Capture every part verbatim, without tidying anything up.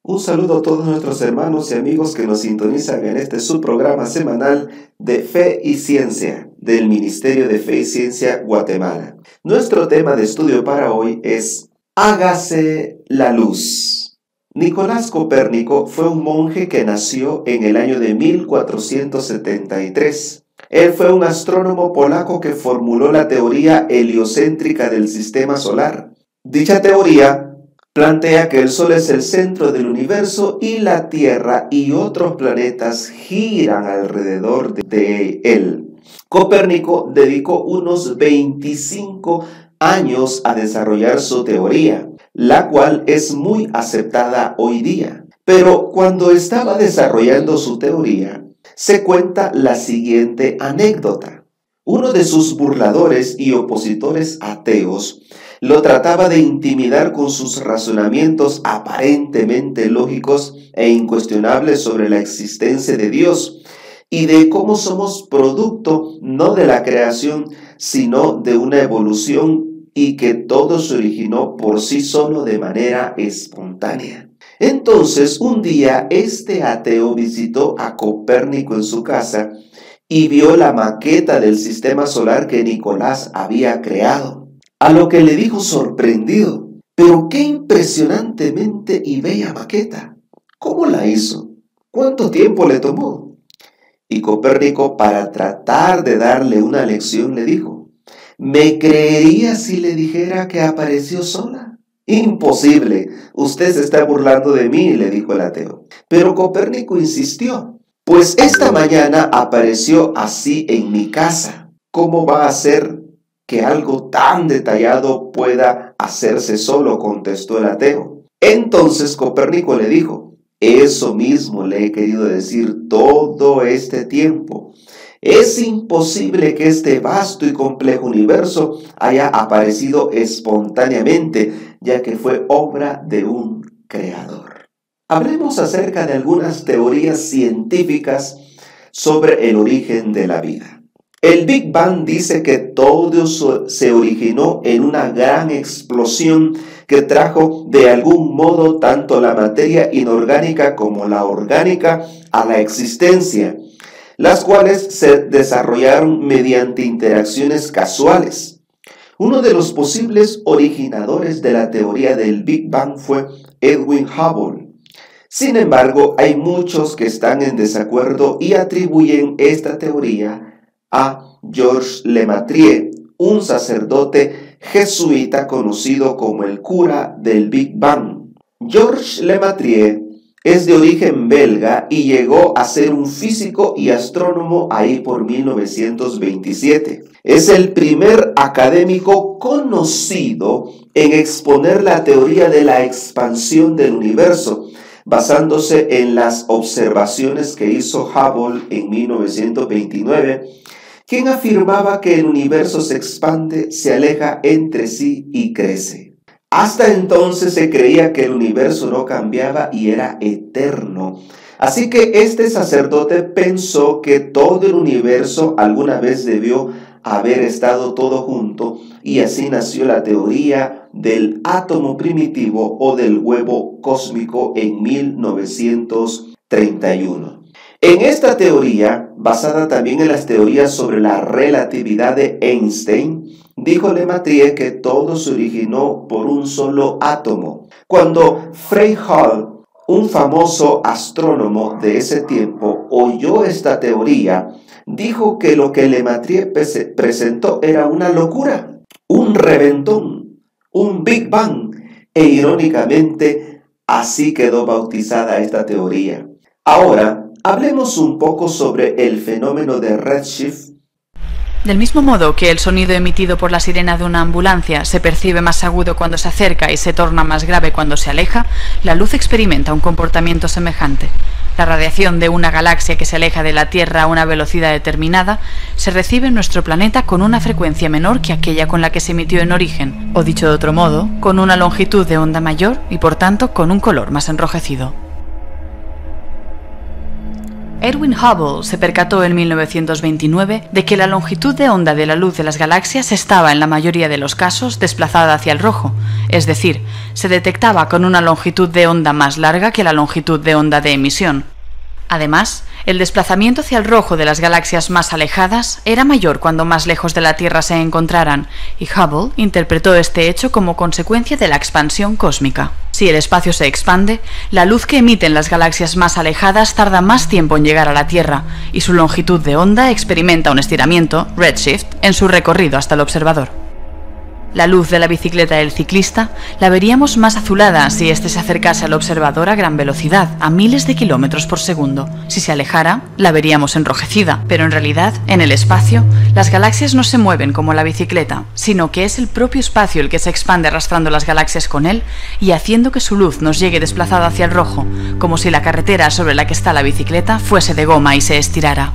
Un saludo a todos nuestros hermanos y amigos que nos sintonizan en este subprograma semanal de Fe y Ciencia del Ministerio de Fe y Ciencia Guatemala. Nuestro tema de estudio para hoy es Hágase la luz. Nicolás Copérnico fue un monje que nació en el año de mil cuatrocientos setenta y tres. Él fue un astrónomo polaco que formuló la teoría heliocéntrica del sistema solar. Dicha teoría plantea que el Sol es el centro del universo y la Tierra y otros planetas giran alrededor de él. Copérnico dedicó unos veinticinco años a desarrollar su teoría, la cual es muy aceptada hoy día. Pero cuando estaba desarrollando su teoría, se cuenta la siguiente anécdota. Uno de sus burladores y opositores ateos lo trataba de intimidar con sus razonamientos aparentemente lógicos e incuestionables sobre la existencia de Dios y de cómo somos producto no de la creación, sino de una evolución y que todo se originó por sí solo de manera espontánea. Entonces, un día, este ateo visitó a Copérnico en su casa y vio la maqueta del sistema solar que Nicolás había creado. A lo que le dijo sorprendido: «¡Pero qué impresionantemente y bella maqueta! ¿Cómo la hizo? ¿Cuánto tiempo le tomó?». Y Copérnico, para tratar de darle una lección, le dijo: «¿Me creería si le dijera que apareció sola?». «Imposible, usted se está burlando de mí», le dijo el ateo. Pero Copérnico insistió: «Pues esta mañana apareció así en mi casa. ¿Cómo va a ser que algo tan detallado pueda hacerse solo?», contestó el ateo. Entonces Copérnico le dijo: «Eso mismo le he querido decir todo este tiempo. Es imposible que este vasto y complejo universo haya aparecido espontáneamente, ya que fue obra de un creador». Hablemos acerca de algunas teorías científicas sobre el origen de la vida. El Big Bang dice que todo se originó en una gran explosión que trajo de algún modo tanto la materia inorgánica como la orgánica a la existencia, las cuales se desarrollaron mediante interacciones casuales. Uno de los posibles originadores de la teoría del Big Bang fue Edwin Hubble. Sin embargo, hay muchos que están en desacuerdo y atribuyen esta teoría a Georges Lemaître, un sacerdote jesuita conocido como el cura del Big Bang. Georges Lemaître es de origen belga y llegó a ser un físico y astrónomo ahí por mil novecientos veintisiete. Es el primer académico conocido en exponer la teoría de la expansión del universo, basándose en las observaciones que hizo Hubble en mil novecientos veintinueve, quien afirmaba que el universo se expande, se aleja entre sí y crece. Hasta entonces se creía que el universo no cambiaba y era eterno. Así que este sacerdote pensó que todo el universo alguna vez debió haber estado todo junto, y así nació la teoría del átomo primitivo o del huevo cósmico en mil novecientos treinta y uno. En esta teoría, basada también en las teorías sobre la relatividad de Einstein, dijo Lemaître que todo se originó por un solo átomo. Cuando Frey Hall, un famoso astrónomo de ese tiempo, oyó esta teoría, dijo que lo que Lemaître presentó era una locura, un reventón, un Big Bang, e irónicamente así quedó bautizada esta teoría. Ahora, hablemos un poco sobre el fenómeno de redshift. Del mismo modo que el sonido emitido por la sirena de una ambulancia se percibe más agudo cuando se acerca y se torna más grave cuando se aleja, la luz experimenta un comportamiento semejante. La radiación de una galaxia que se aleja de la Tierra a una velocidad determinada se recibe en nuestro planeta con una frecuencia menor que aquella con la que se emitió en origen, o dicho de otro modo, con una longitud de onda mayor y por tanto con un color más enrojecido. Edwin Hubble se percató en mil novecientos veintinueve de que la longitud de onda de la luz de las galaxias estaba en la mayoría de los casos desplazada hacia el rojo, es decir, se detectaba con una longitud de onda más larga que la longitud de onda de emisión. Además, el desplazamiento hacia el rojo de las galaxias más alejadas era mayor cuando más lejos de la Tierra se encontraran, y Hubble interpretó este hecho como consecuencia de la expansión cósmica. Si el espacio se expande, la luz que emiten las galaxias más alejadas tarda más tiempo en llegar a la Tierra, y su longitud de onda experimenta un estiramiento, redshift, en su recorrido hasta el observador. La luz de la bicicleta del ciclista la veríamos más azulada si éste se acercase al observador a gran velocidad, a miles de kilómetros por segundo. Si se alejara, la veríamos enrojecida, pero en realidad, en el espacio, las galaxias no se mueven como la bicicleta, sino que es el propio espacio el que se expande arrastrando las galaxias con él y haciendo que su luz nos llegue desplazada hacia el rojo, como si la carretera sobre la que está la bicicleta fuese de goma y se estirara.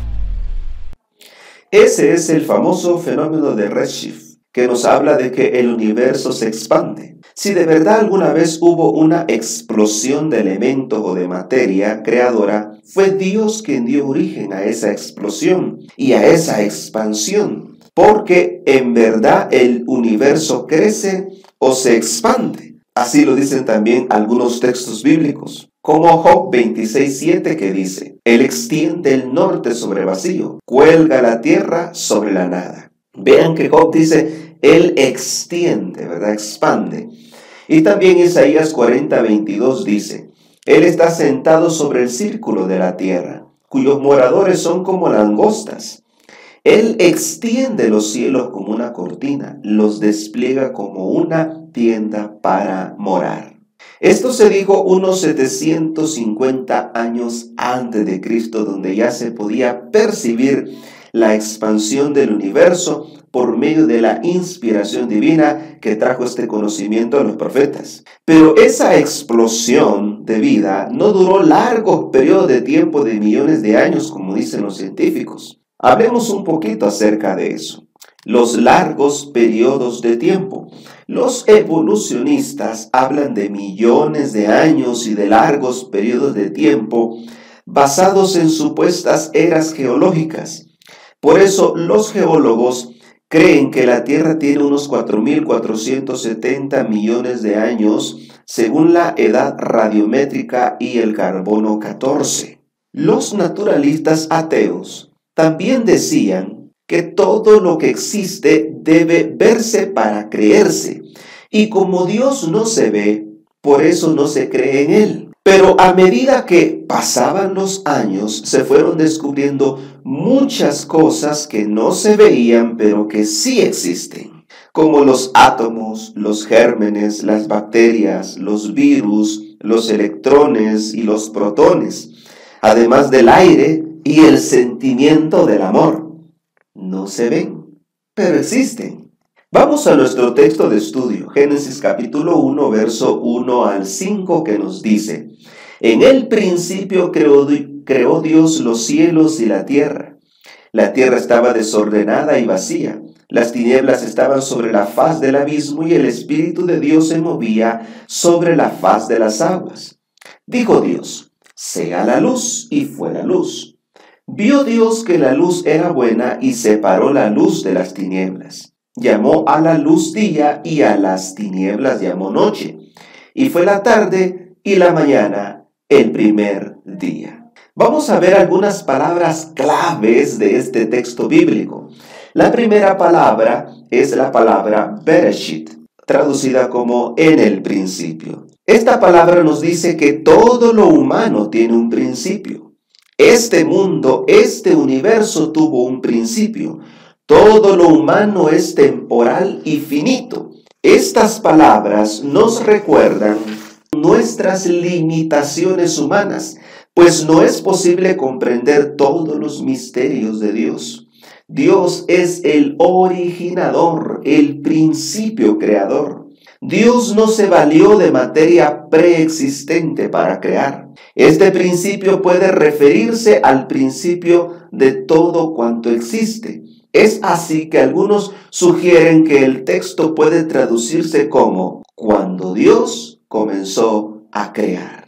Ese es el famoso fenómeno de redshift, que nos habla de que el universo se expande. Si de verdad alguna vez hubo una explosión de elementos o de materia creadora, fue Dios quien dio origen a esa explosión y a esa expansión, porque en verdad el universo crece o se expande. Así lo dicen también algunos textos bíblicos, como Job veintiséis siete, que dice: Él extiende el norte sobre vacío, cuelga la tierra sobre la nada. Vean que Job dice, Él extiende, ¿verdad? Expande. Y también Isaías cuarenta veintidós dice, Él está sentado sobre el círculo de la tierra, cuyos moradores son como langostas. Él extiende los cielos como una cortina, los despliega como una tienda para morar. Esto se dijo unos setecientos cincuenta años antes de Cristo, donde ya se podía percibir la expansión del universo por medio de la inspiración divina que trajo este conocimiento a los profetas. Pero esa explosión de vida no duró largos periodos de tiempo de millones de años, como dicen los científicos. Hablemos un poquito acerca de eso. Los largos periodos de tiempo. Los evolucionistas hablan de millones de años y de largos periodos de tiempo basados en supuestas eras geológicas. Por eso los geólogos creen que la Tierra tiene unos cuatro mil cuatrocientos setenta millones de años según la edad radiométrica y el carbono catorce. Los naturalistas ateos también decían que todo lo que existe debe verse para creerse, y como Dios no se ve, por eso no se cree en Él. Pero a medida que pasaban los años, se fueron descubriendo muchas cosas que no se veían, pero que sí existen, como los átomos, los gérmenes, las bacterias, los virus, los electrones y los protones, además del aire y el sentimiento del amor. No se ven, pero existen. Vamos a nuestro texto de estudio, Génesis capítulo uno, verso uno al cinco, que nos dice: En el principio creó, creó Dios los cielos y la tierra. La tierra estaba desordenada y vacía. Las tinieblas estaban sobre la faz del abismo y el Espíritu de Dios se movía sobre la faz de las aguas. Dijo Dios: sea la luz, y fue la luz. Vio Dios que la luz era buena y separó la luz de las tinieblas. Llamó a la luz día y a las tinieblas llamó noche. Y fue la tarde y la mañana el primer día. Vamos a ver algunas palabras claves de este texto bíblico. La primera palabra es la palabra Bereshit, traducida como en el principio. Esta palabra nos dice que todo lo humano tiene un principio. Este mundo, este universo tuvo un principio. Todo lo humano es temporal y finito. Estas palabras nos recuerdan nuestras limitaciones humanas, pues no es posible comprender todos los misterios de Dios. Dios es el originador, el principio creador. Dios no se valió de materia preexistente para crear. Este principio puede referirse al principio de todo cuanto existe. Es así que algunos sugieren que el texto puede traducirse como cuando Dios comenzó a crear.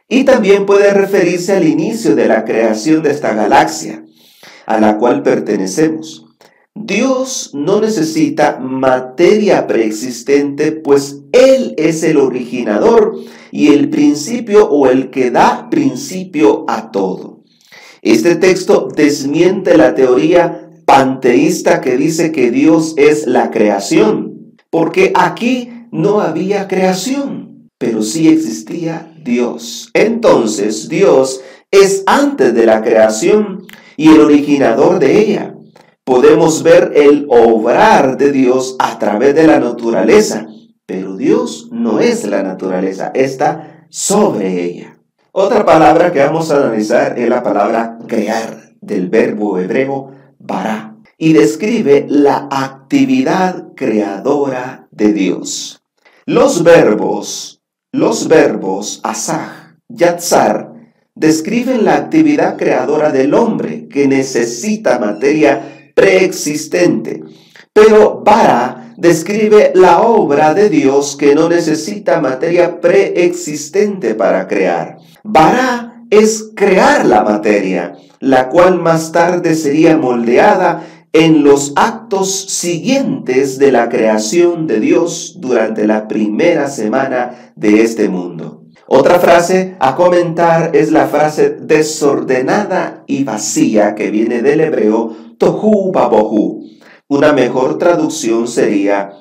Y también puede referirse al inicio de la creación de esta galaxia, a la cual pertenecemos. Dios no necesita materia preexistente, pues Él es el originador y el principio o el que da principio a todo. Este texto desmiente la teoría panteísta que dice que Dios es la creación, porque aquí no había creación, pero sí existía Dios. Entonces, Dios es antes de la creación y el originador de ella. Podemos ver el obrar de Dios a través de la naturaleza, pero Dios no es la naturaleza, está sobre ella. Otra palabra que vamos a analizar es la palabra crear, del verbo hebreo bara, y describe la actividad creadora de Dios. Los verbos, los verbos asaj, yatzar, describen la actividad creadora del hombre que necesita materia preexistente, pero bara describe la obra de Dios que no necesita materia preexistente para crear. Bara es crear la materia, la cual más tarde sería moldeada en los actos siguientes de la creación de Dios durante la primera semana de este mundo. Otra frase a comentar es la frase desordenada y vacía que viene del hebreo tohu babohu. Una mejor traducción sería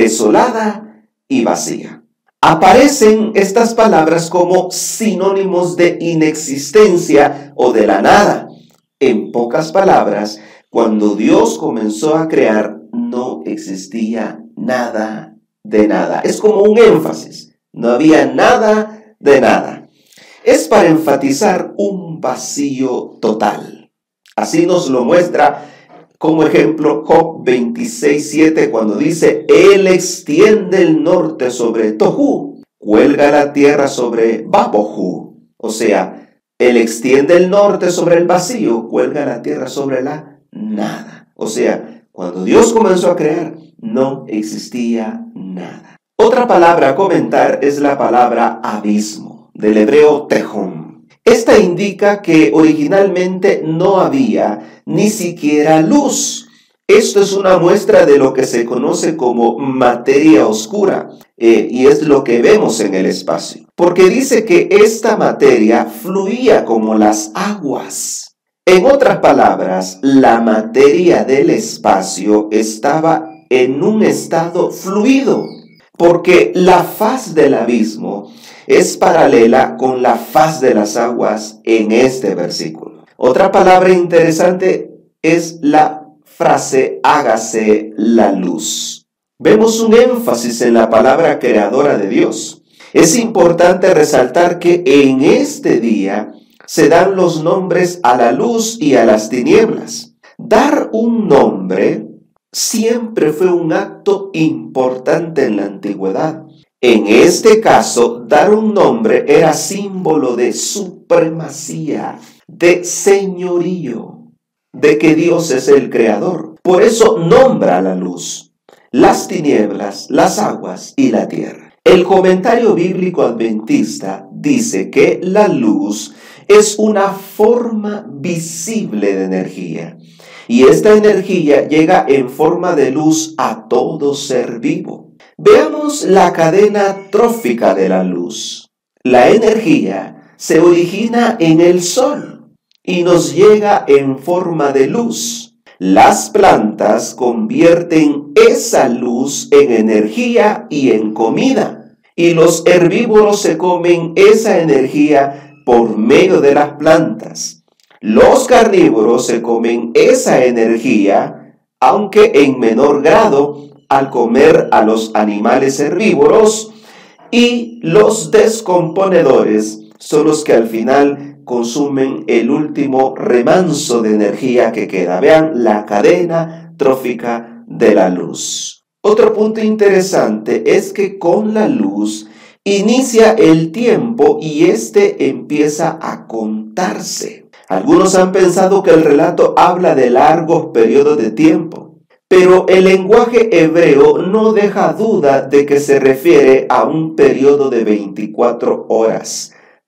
desolada y vacía. Aparecen estas palabras como sinónimos de inexistencia o de la nada. En pocas palabras, cuando Dios comenzó a crear, no existía nada de nada. Es como un énfasis. No había nada de nada. Es para enfatizar un vacío total. Así nos lo muestra como ejemplo Job veintiséis siete cuando dice: Él extiende el norte sobre Tohu, cuelga la tierra sobre Babohu. O sea, Él extiende el norte sobre el vacío, cuelga la tierra sobre la nada. O sea, cuando Dios comenzó a crear, no existía nada. Otra palabra a comentar es la palabra abismo, del hebreo tehom. Esta indica que originalmente no había ni siquiera luz. Esto es una muestra de lo que se conoce como materia oscura, eh, y es lo que vemos en el espacio. Porque dice que esta materia fluía como las aguas. En otras palabras, la materia del espacio estaba en un estado fluido, porque la faz del abismo es paralela con la faz de las aguas en este versículo. Otra palabra interesante es la frase hágase la luz. Vemos un énfasis en la palabra creadora de Dios. Es importante resaltar que en este día se dan los nombres a la luz y a las tinieblas. Dar un nombre siempre fue un acto importante en la antigüedad. En este caso, dar un nombre era símbolo de supremacía, de señorío, de que Dios es el creador. Por eso nombra la luz, las tinieblas, las aguas y la tierra. El comentario bíblico adventista dice que la luz es una forma visible de energía, y esta energía llega en forma de luz a todo ser vivo. Veamos la cadena trófica de la luz. La energía se origina en el sol y nos llega en forma de luz. Las plantas convierten esa luz en energía y en comida, y los herbívoros se comen esa energía por medio de las plantas. Los carnívoros se comen esa energía, aunque en menor grado, al comer a los animales herbívoros, y los descomponedores son los que al final consumen el último remanso de energía que queda. Vean la cadena trófica de la luz. Otro punto interesante es que con la luz inicia el tiempo y este empieza a contarse. Algunos han pensado que el relato habla de largos periodos de tiempo, pero el lenguaje hebreo no deja duda de que se refiere a un periodo de veinticuatro horas,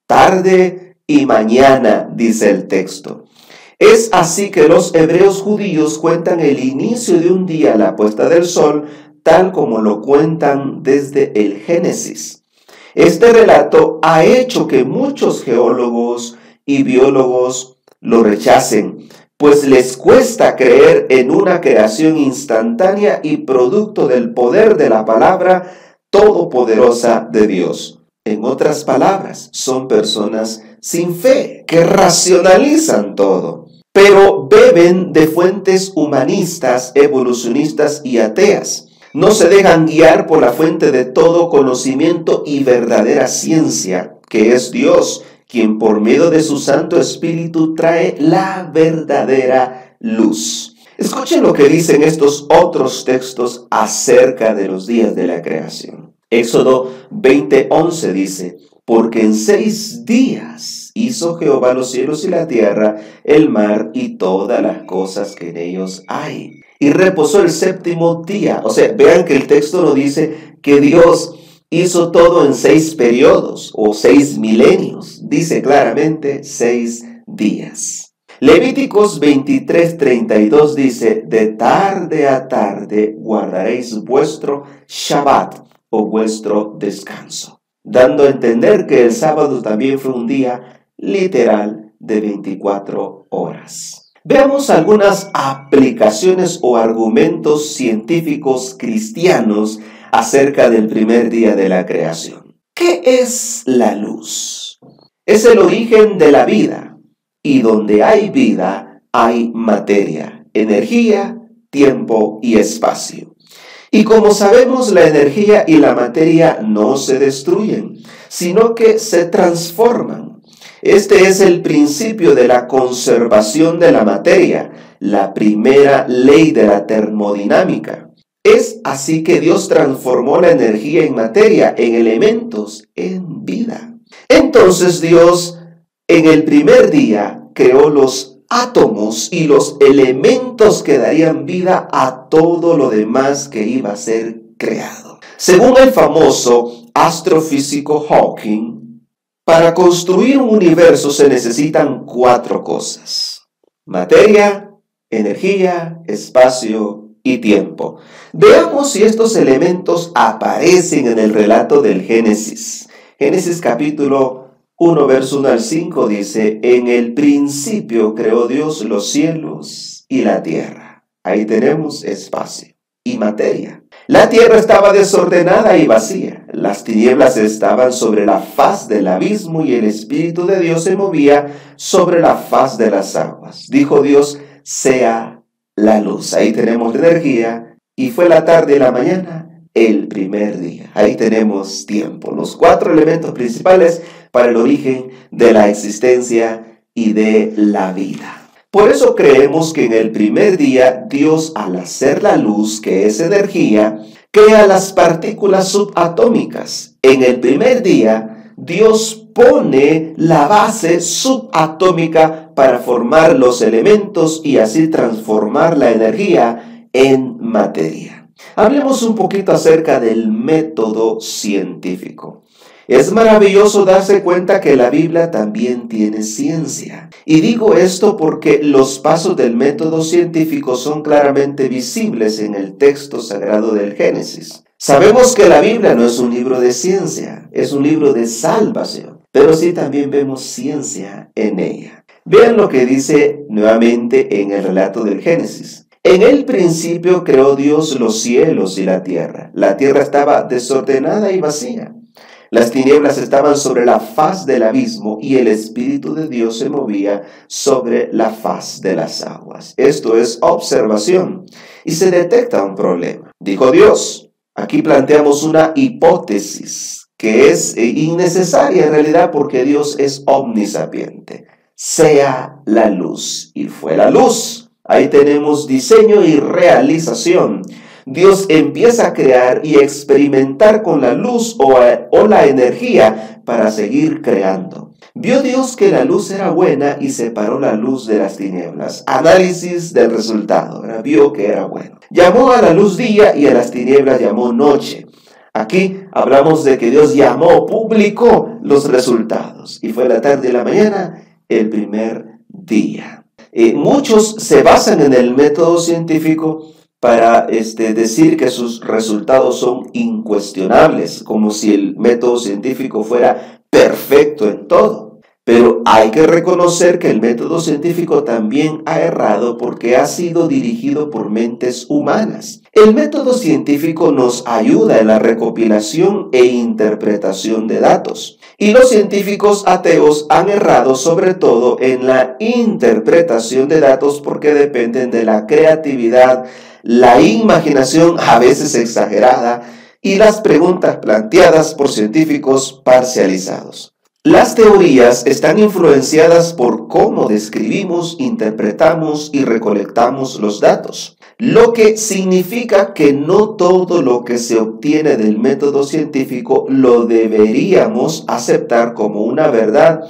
tarde y mañana, dice el texto. Es así que los hebreos judíos cuentan el inicio de un día, la puesta del sol, tal como lo cuentan desde el Génesis. Este relato ha hecho que muchos geólogos y biólogos lo rechacen, pues les cuesta creer en una creación instantánea y producto del poder de la palabra todopoderosa de Dios. En otras palabras, son personas sin fe, que racionalizan todo, pero beben de fuentes humanistas, evolucionistas y ateas. No se dejan guiar por la fuente de todo conocimiento y verdadera ciencia, que es Dios, quien por medio de su Santo Espíritu trae la verdadera luz. Escuchen lo que dicen estos otros textos acerca de los días de la creación. Éxodo veinte once dice: porque en seis días hizo Jehová los cielos y la tierra, el mar y todas las cosas que en ellos hay. Y reposó el séptimo día. O sea, vean que el texto no dice que Dios hizo todo en seis periodos o seis milenios. Dice claramente seis días. Levíticos veintitrés treinta y dos dice: de tarde a tarde guardaréis vuestro Shabbat o vuestro descanso, dando a entender que el sábado también fue un día literal de veinticuatro horas. Veamos algunas aplicaciones o argumentos científicos cristianos acerca del primer día de la creación. ¿Qué es la luz? Es el origen de la vida, y donde hay vida hay materia, energía, tiempo y espacio. Y como sabemos, la energía y la materia no se destruyen, sino que se transforman. Este es el principio de la conservación de la materia, la primera ley de la termodinámica. Es así que Dios transformó la energía en materia, en elementos, en vida. Entonces Dios, en el primer día, creó los átomos y los elementos que darían vida a todo lo demás que iba a ser creado. Según el famoso astrofísico Hawking, para construir un universo se necesitan cuatro cosas: materia, energía, espacio y tiempo. Veamos si estos elementos aparecen en el relato del Génesis. Génesis capítulo uno, verso uno al cinco dice: en el principio creó Dios los cielos y la tierra. Ahí tenemos espacio y materia. La tierra estaba desordenada y vacía. Las tinieblas estaban sobre la faz del abismo y el Espíritu de Dios se movía sobre la faz de las aguas. Dijo Dios: sea la luz. Ahí tenemos la energía. Y fue la tarde y la mañana, el primer día. Ahí tenemos tiempo. Los cuatro elementos principales para el origen de la existencia y de la vida. Por eso creemos que en el primer día Dios, al hacer la luz, que es energía, crea las partículas subatómicas. En el primer día Dios pone la base subatómica para formar los elementos y así transformar la energía en materia. Hablemos un poquito acerca del método científico. Es maravilloso darse cuenta que la Biblia también tiene ciencia. Y digo esto porque los pasos del método científico son claramente visibles en el texto sagrado del Génesis. Sabemos que la Biblia no es un libro de ciencia, es un libro de salvación, pero sí también vemos ciencia en ella. Vean lo que dice nuevamente en el relato del Génesis. En el principio creó Dios los cielos y la tierra. La tierra estaba desordenada y vacía. Las tinieblas estaban sobre la faz del abismo y el Espíritu de Dios se movía sobre la faz de las aguas. Esto es observación y se detecta un problema. Dijo Dios. Aquí planteamos una hipótesis que es innecesaria en realidad porque Dios es omnisapiente. Sea la luz. Y fue la luz. Ahí tenemos diseño y realización. Dios empieza a crear y experimentar con la luz o, o la energía para seguir creando. Vio Dios que la luz era buena y separó la luz de las tinieblas. Análisis del resultado. ¿verdad? Vio que era bueno. Llamó a la luz día y a las tinieblas llamó noche. Aquí hablamos de que Dios llamó, publicó los resultados. Y fue la tarde y la mañana el primer día. Eh, muchos se basan en el método científico para este, decir que sus resultados son incuestionables, como si el método científico fuera perfecto en todo. Pero hay que reconocer que el método científico también ha errado porque ha sido dirigido por mentes humanas. El método científico nos ayuda en la recopilación e interpretación de datos. Y los científicos ateos han errado sobre todo en la interpretación de datos porque dependen de la creatividad, la imaginación a veces exagerada y las preguntas planteadas por científicos parcializados. Las teorías están influenciadas por cómo describimos, interpretamos y recolectamos los datos, lo que significa que no todo lo que se obtiene del método científico lo deberíamos aceptar como una verdad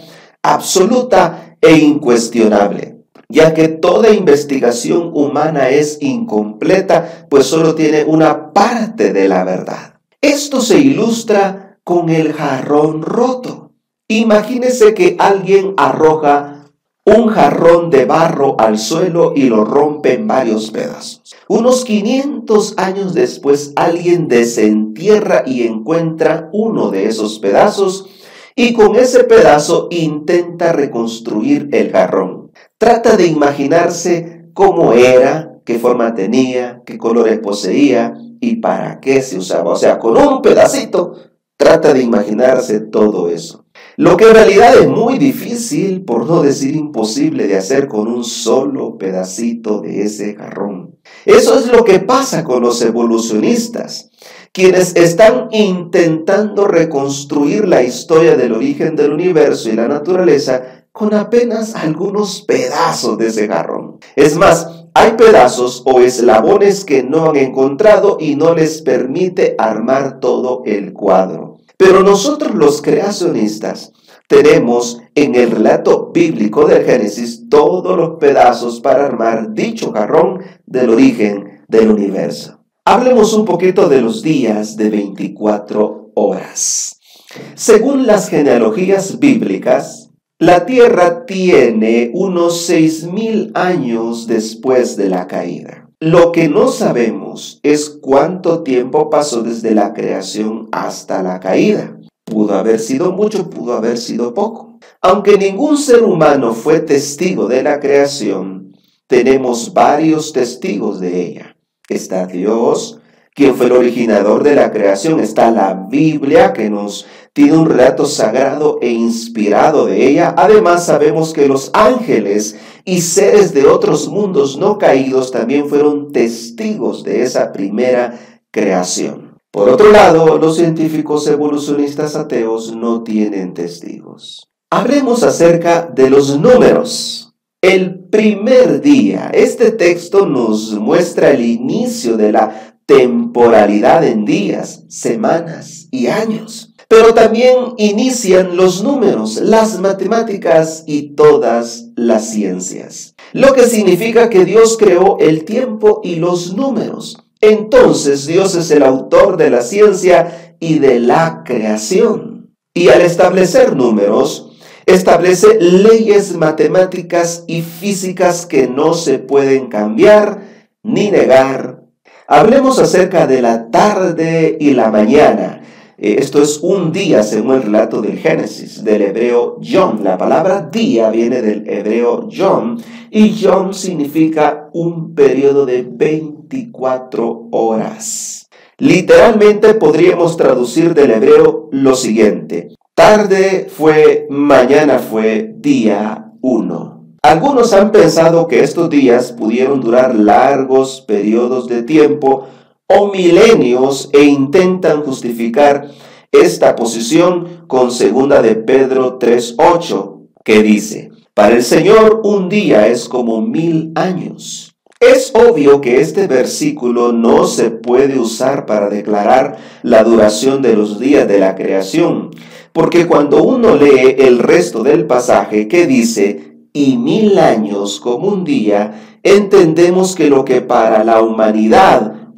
absoluta e incuestionable, ya que toda investigación humana es incompleta, pues solo tiene una parte de la verdad. Esto se ilustra con el jarrón roto. Imagínese que alguien arroja un jarrón de barro al suelo y lo rompe en varios pedazos. Unos quinientos años después, alguien desentierra y encuentra uno de esos pedazos y con ese pedazo intenta reconstruir el jarrón. Trata de imaginarse cómo era, qué forma tenía, qué colores poseía y para qué se usaba. O sea, con un pedacito trata de imaginarse todo eso. Lo que en realidad es muy difícil, por no decir imposible, de hacer con un solo pedacito de ese jarrón. Eso es lo que pasa con los evolucionistas, quienes están intentando reconstruir la historia del origen del universo y la naturaleza con apenas algunos pedazos de ese jarrón. Es más, hay pedazos o eslabones que no han encontrado y no les permite armar todo el cuadro. Pero nosotros los creacionistas tenemos en el relato bíblico del Génesis todos los pedazos para armar dicho jarrón del origen del universo. Hablemos un poquito de los días de veinticuatro horas. Según las genealogías bíblicas, la Tierra tiene unos seis mil años después de la caída. Lo que no sabemos es cuánto tiempo pasó desde la creación hasta la caída. Pudo haber sido mucho, pudo haber sido poco. Aunque ningún ser humano fue testigo de la creación, tenemos varios testigos de ella. Está Dios, quien fue el originador de la creación. Está la Biblia, que nos tiene un relato sagrado e inspirado de ella. Además, sabemos que los ángeles y seres de otros mundos no caídos también fueron testigos de esa primera creación. Por otro lado, los científicos evolucionistas ateos no tienen testigos. Hablemos acerca de los números. El primer día, este texto nos muestra el inicio de la temporalidad en días, semanas y años. Pero también inician los números, las matemáticas y todas las ciencias. Lo que significa que Dios creó el tiempo y los números. Entonces Dios es el autor de la ciencia y de la creación. Y al establecer números, establece leyes matemáticas y físicas que no se pueden cambiar ni negar. Hablemos acerca de la tarde y la mañana. Esto es un día según el relato del Génesis, del hebreo yom. La palabra día viene del hebreo yom y yom significa un periodo de veinticuatro horas. Literalmente podríamos traducir del hebreo lo siguiente: tarde fue, mañana fue, día uno. Algunos han pensado que estos días pudieron durar largos periodos de tiempo o milenios e intentan justificar esta posición con segunda de Pedro tres ocho, que dice: para el Señor un día es como mil años. Es obvio que este versículo no se puede usar para declarar la duración de los días de la creación, porque cuando uno lee el resto del pasaje que dice y mil años como un día, entendemos que lo que para la humanidad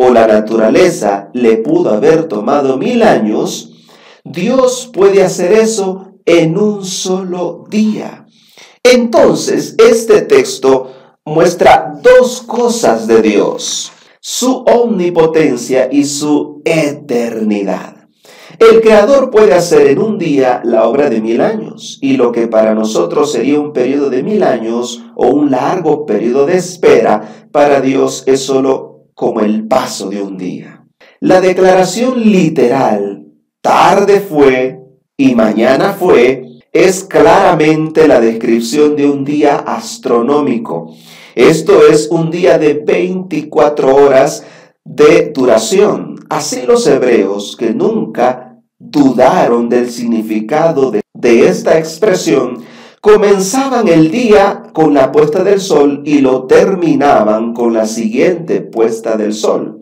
o la naturaleza le pudo haber tomado mil años, Dios puede hacer eso en un solo día. Entonces, este texto muestra dos cosas de Dios: su omnipotencia y su eternidad. El Creador puede hacer en un día la obra de mil años, y lo que para nosotros sería un periodo de mil años o un largo periodo de espera, para Dios es solo como el paso de un día. La declaración literal, tarde fue y mañana fue, es claramente la descripción de un día astronómico. Esto es un día de veinticuatro horas de duración. Así los hebreos, que nunca dudaron del significado de, de esta expresión, comenzaban el día con la puesta del sol y lo terminaban con la siguiente puesta del sol.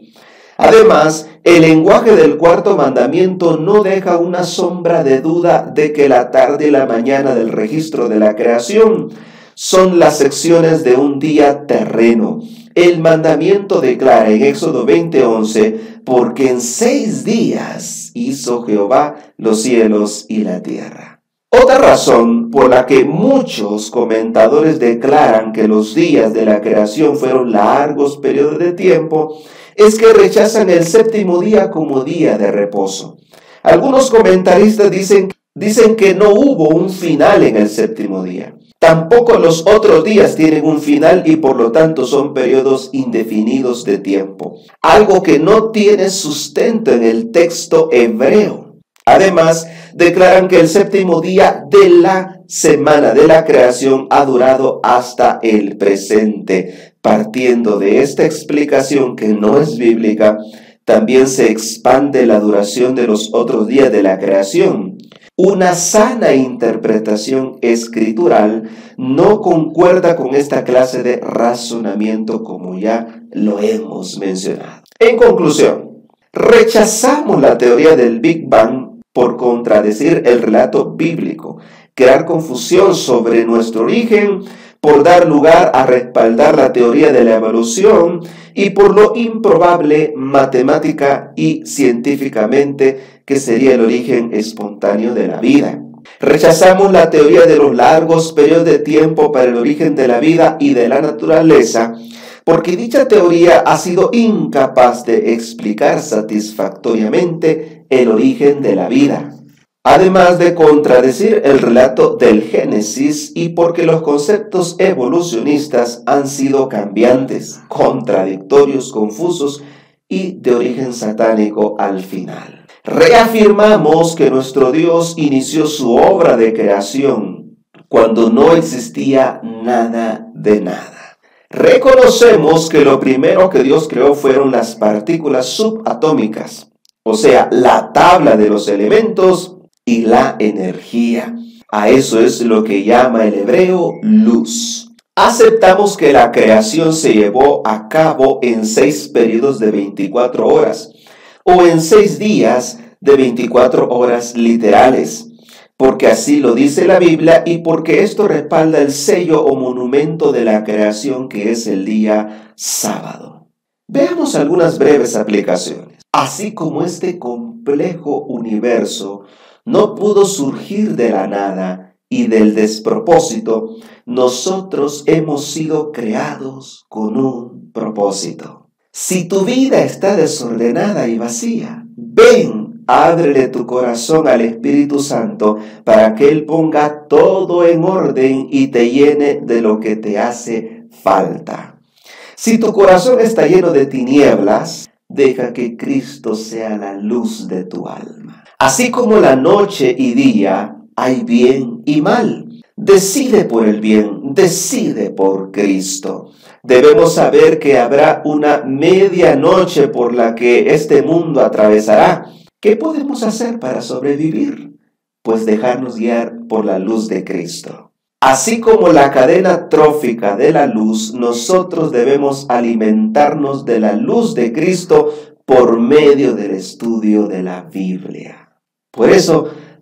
Además, el lenguaje del cuarto mandamiento no deja una sombra de duda de que la tarde y la mañana del registro de la creación son las secciones de un día terreno. El mandamiento declara en Éxodo veinte once, porque en seis días hizo Jehová los cielos y la tierra. Otra razón por la que muchos comentadores declaran que los días de la creación fueron largos periodos de tiempo es que rechazan el séptimo día como día de reposo. Algunos comentaristas dicen, dicen que no hubo un final en el séptimo día. Tampoco los otros días tienen un final y por lo tanto son periodos indefinidos de tiempo, algo que no tiene sustento en el texto hebreo. Además, declaran que el séptimo día de la semana de la creación ha durado hasta el presente. Partiendo de esta explicación que no es bíblica, también se expande la duración de los otros días de la creación. Una sana interpretación escritural no concuerda con esta clase de razonamiento, como ya lo hemos mencionado. En conclusión, rechazamos la teoría del Big Bang por contradecir el relato bíblico, crear confusión sobre nuestro origen, por dar lugar a respaldar la teoría de la evolución y por lo improbable matemática y científicamente que sería el origen espontáneo de la vida. Rechazamos la teoría de los largos periodos de tiempo para el origen de la vida y de la naturaleza, porque dicha teoría ha sido incapaz de explicar satisfactoriamente el origen de la vida. Además de contradecir el relato del Génesis y porque los conceptos evolucionistas han sido cambiantes, contradictorios, confusos y de origen satánico al final. Reafirmamos que nuestro Dios inició su obra de creación cuando no existía nada de nada. Reconocemos que lo primero que Dios creó fueron las partículas subatómicas, o sea, la tabla de los elementos y la energía. A eso es lo que llama el hebreo luz. Aceptamos que la creación se llevó a cabo en seis periodos de veinticuatro horas o en seis días de veinticuatro horas literales, porque así lo dice la Biblia y porque esto respalda el sello o monumento de la creación que es el día sábado. Veamos algunas breves aplicaciones. Así como este complejo universo no pudo surgir de la nada y del despropósito, nosotros hemos sido creados con un propósito. Si tu vida está desordenada y vacía, ven, ábrele tu corazón al Espíritu Santo para que Él ponga todo en orden y te llene de lo que te hace falta. Si tu corazón está lleno de tinieblas, deja que Cristo sea la luz de tu alma. Así como la noche y día, hay bien y mal. Decide por el bien, decide por Cristo. Debemos saber que habrá una medianoche por la que este mundo atravesará. ¿Qué podemos hacer para sobrevivir? Pues dejarnos guiar por la luz de Cristo. Así como la cadena trófica de la luz, nosotros debemos alimentarnos de la luz de Cristo por medio del estudio de la Biblia. Por eso,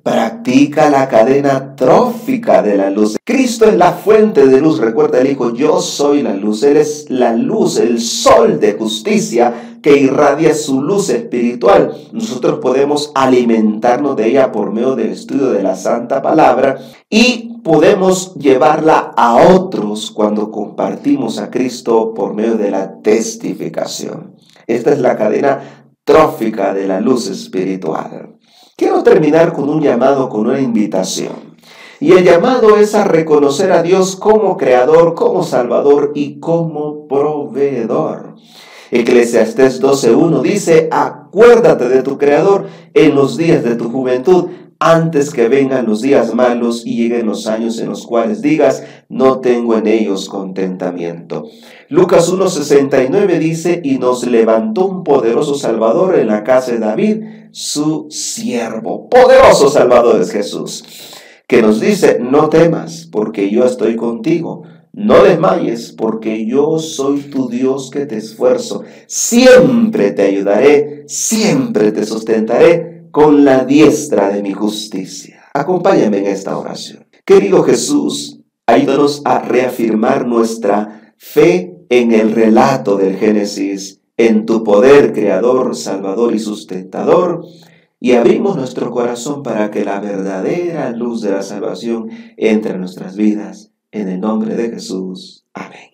Practica la cadena trófica de la luz. Cristo es la fuente de luz. Recuerda el Hijo, yo soy la luz. Él es la luz, el sol de justicia que irradia su luz espiritual. Nosotros podemos alimentarnos de ella por medio del estudio de la Santa Palabra y podemos llevarla a otros cuando compartimos a Cristo por medio de la testificación. Esta es la cadena trófica de la luz espiritual. Quiero terminar con un llamado, con una invitación. Y el llamado es a reconocer a Dios como Creador, como Salvador y como Proveedor. Eclesiastés doce uno dice, acuérdate de tu Creador en los días de tu juventud, antes que vengan los días malos y lleguen los años en los cuales digas, no tengo en ellos contentamiento. Lucas uno sesenta y nueve dice, y nos levantó un poderoso Salvador en la casa de David, su siervo. Poderoso Salvador es Jesús, que nos dice, no temas, porque yo estoy contigo. No desmayes, porque yo soy tu Dios que te esfuerzo. Siempre te ayudaré, siempre te sustentaré con la diestra de mi justicia. Acompáñame en esta oración. Querido Jesús, ayúdanos a reafirmar nuestra fe en el relato del Génesis, en tu poder creador, salvador y sustentador, y abrimos nuestro corazón para que la verdadera luz de la salvación entre en nuestras vidas. En el nombre de Jesús. Amén.